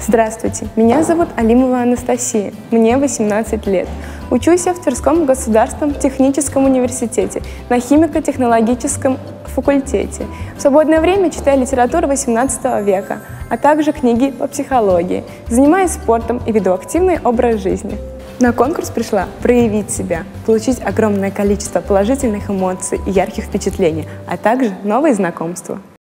Здравствуйте, меня зовут Алимова Анастасия, мне 18 лет. Учусь я в Тверском государственном техническом университете на химико-технологическом факультете. В свободное время читаю литературу XVIII века, а также книги по психологии. Занимаюсь спортом и веду активный образ жизни. На конкурс пришла проявить себя, получить огромное количество положительных эмоций и ярких впечатлений, а также новые знакомства.